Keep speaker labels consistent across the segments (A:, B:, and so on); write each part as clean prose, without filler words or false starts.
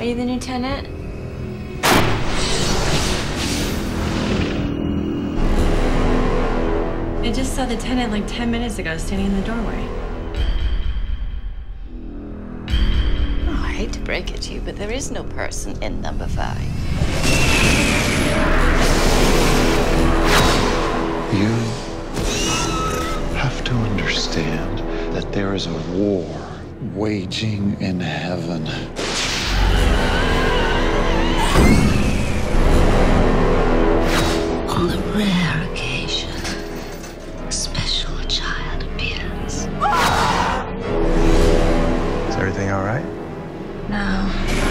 A: Are you the new tenant? I just saw the tenant like 10 minutes ago standing in the doorway.
B: Oh, I hate to break it to you, but there is no person in number 5.
C: You have to understand that there is a war waging in heaven.
B: On the rare occasion, a special child appears.
D: Is everything all right?
A: No.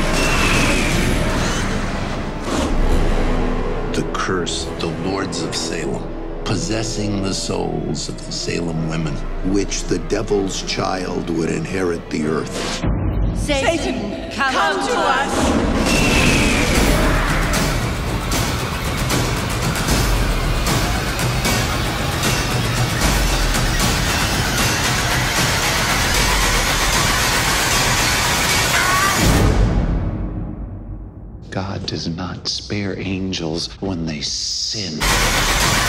E: The curse, the Lords of Salem, possessing the souls of the Salem women, which the devil's child would inherit the earth.
A: Satan, come to us!
C: God does not spare angels when they sin.